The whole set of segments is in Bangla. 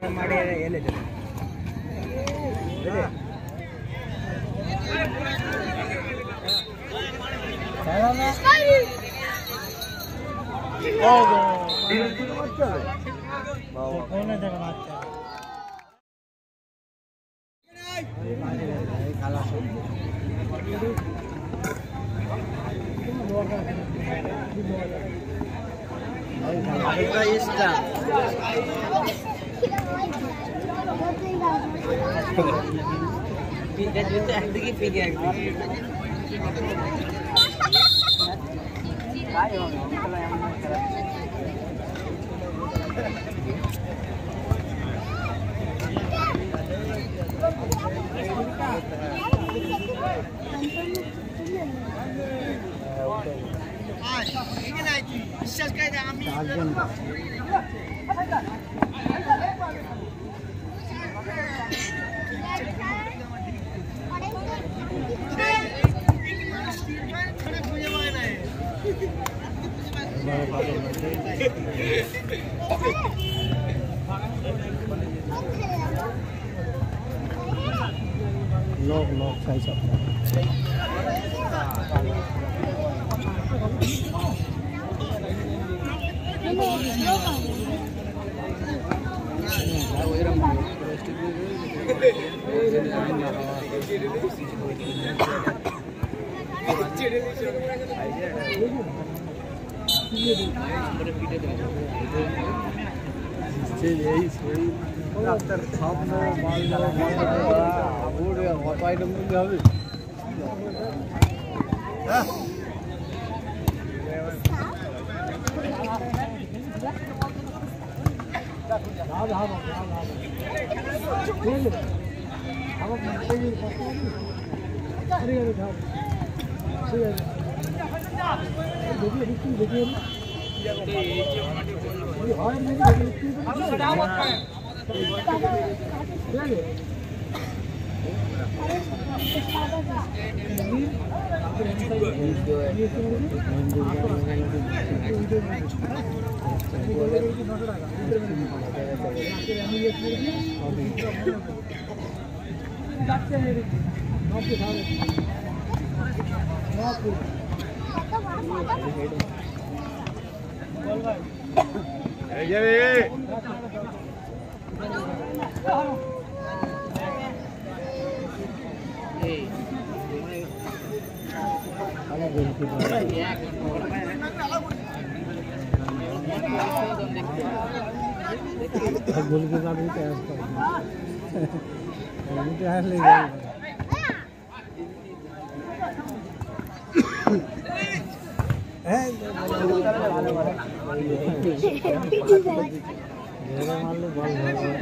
ಮಾಡಿ ಎಲ್ಲಿದೆ लोग सही सब After top no ball no wood what item will have गोल के साथ भी तैयार कर तैयार ले गए हैं मान लो बॉल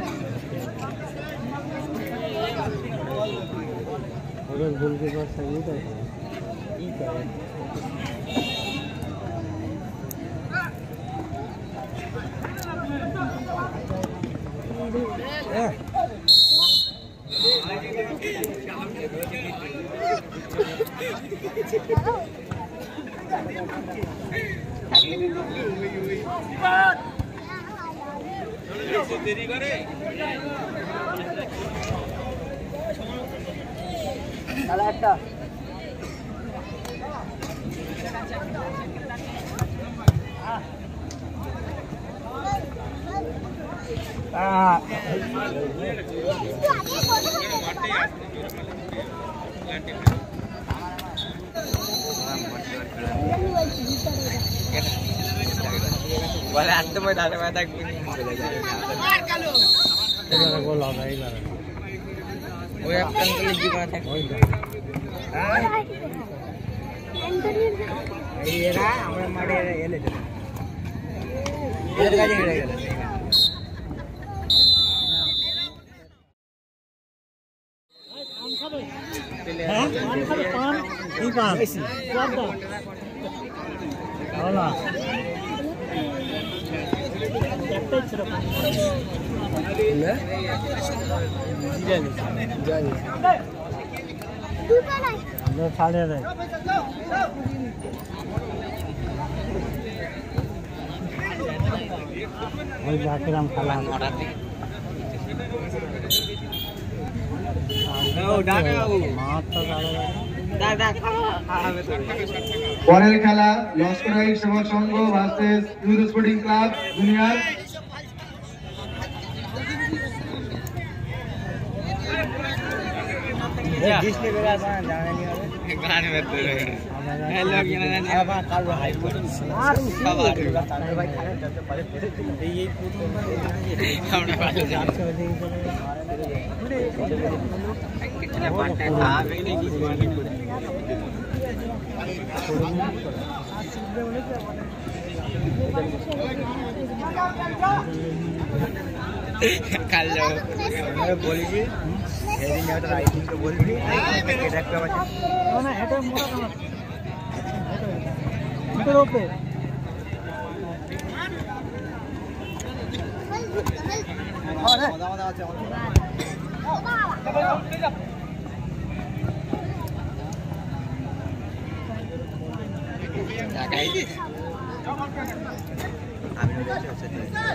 अगर गोल के पास सही तो ठीक है देरी करे चला একটা बोले आज तो मैं डाले मैं तक मार कालो तेरा गोल आ गया इधर वो एक कंट्री जीवा था हां ये रा हमने मारे एले इधर का जगह गया हां पान ई पान स्वाद होला जाकर हम खाला পরের খেলা Laskarai Sevak Sangha versus youth sporting club junior. কালো বলবি হেডিং একটা রাইটিং তো বলবি এটা একটা না এটা মোটা কাম এটা রোপে আরে মজা মজা আছে লাগাই দি আমি বলছি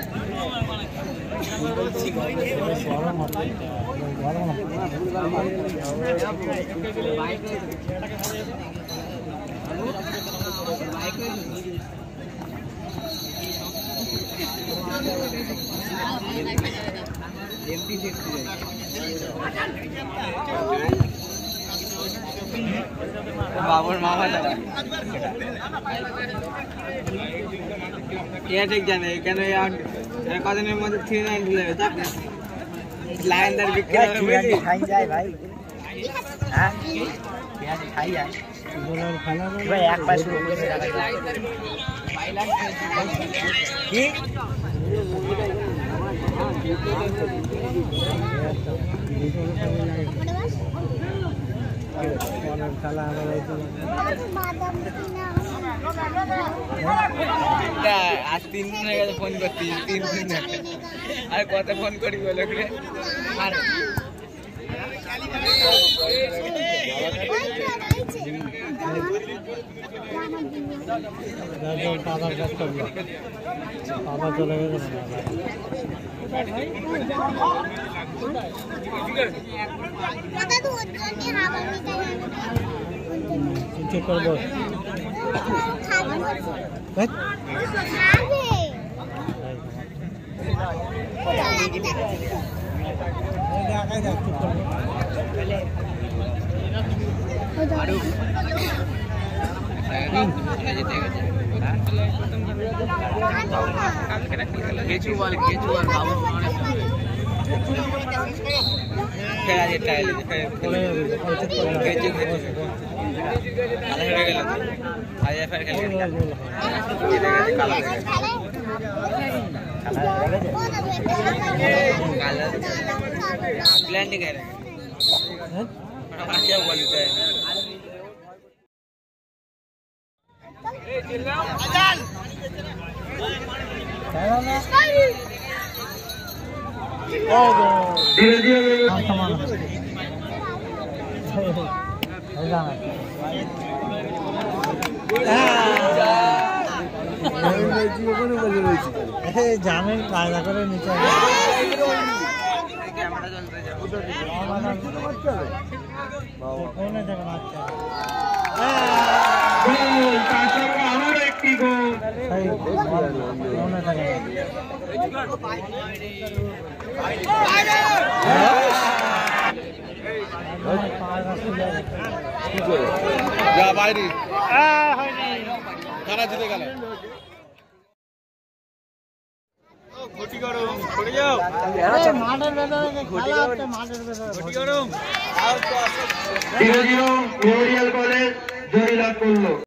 বাবুর মামা দাদা ঠিক জানে এখানে কদিনের মধ্যে 3-9 দিলে লাইনদার বিক্রি খাই যায় ভাই হ্যাঁ খাই যায় ভাই এক পাশ কি आज 3 दिन हो गया फोन करती 3 दिन আর কত ফোন করি বলে করে আর বাবার কাজ করলো বাবা চলে গেল চেক করবো জামের কায়দা করে নিচে একটি গোল বাইরে তারা জিতে গেল কলেজ জয়লাভ করলো।